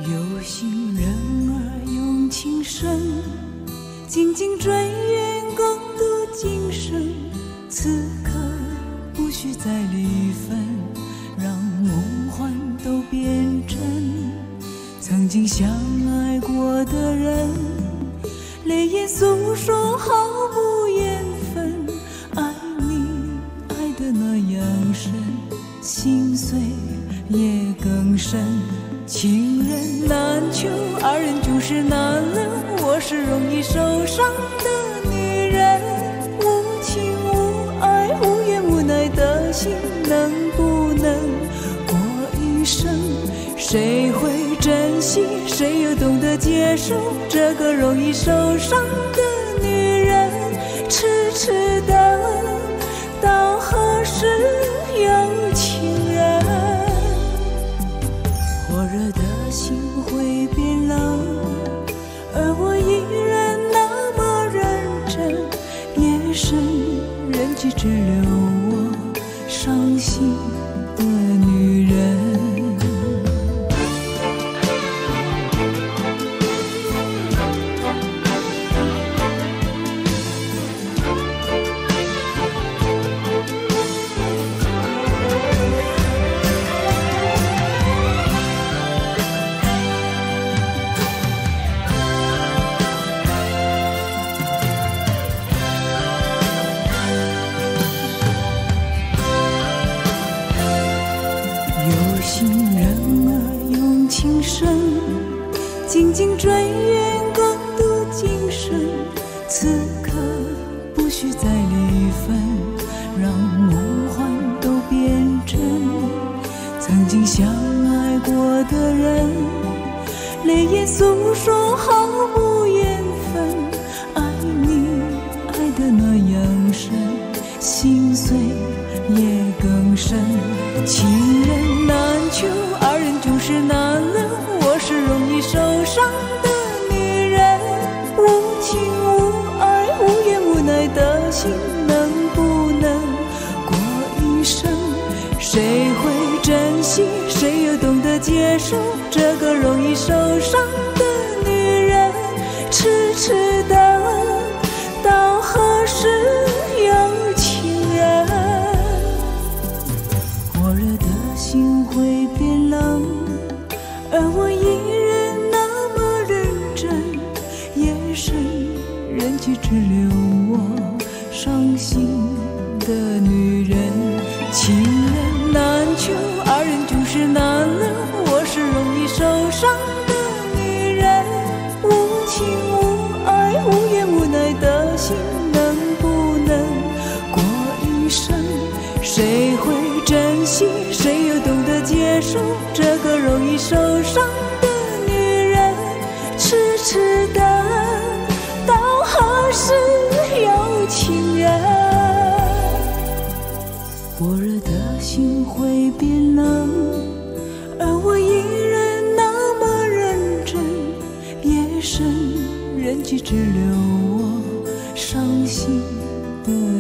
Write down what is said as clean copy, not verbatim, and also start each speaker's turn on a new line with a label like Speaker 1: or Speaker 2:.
Speaker 1: 有心人儿用情深，紧紧追远共度今生。此刻不需再离分，让梦幻都变真。曾经相爱过的人，泪眼诉说毫无缘分。爱你爱得那样深，心碎也更深。情人难求，二人总是难留。我是容易受伤的女人，无情无爱无怨无奈的心，能不能过一生？谁会珍惜，谁又懂得接受这个容易受伤的女人？痴痴的到何时有情人？火热的心会变冷，而我依然那么认真。夜深人迹只留我伤心的女人。有心人儿用情深，紧紧追远共度今生。此刻不需再离分，让梦幻都变真。曾经相爱过的人，泪眼诉说毫无缘分。爱你爱得那样深，心碎也更深。情人难求，二人总是难留。我是容易受伤的女人，无情无爱无怨无奈的心，能不能过一生？谁会珍惜，谁又懂得接受这个容易受伤的女人？痴痴的到何时有情人？火热的心会变冷，而我依然那么认真。夜深人迹只留我伤心的女人。情人难求，二人总是难留。我是容易受伤的女人，无情无爱无怨无奈的心，能不能过一生？谁会珍惜，谁又懂得接受这个容易受伤的女人？痴痴的到何时有情人？火热的心会变冷，而我依然那么认真。夜深人迹只留我伤心的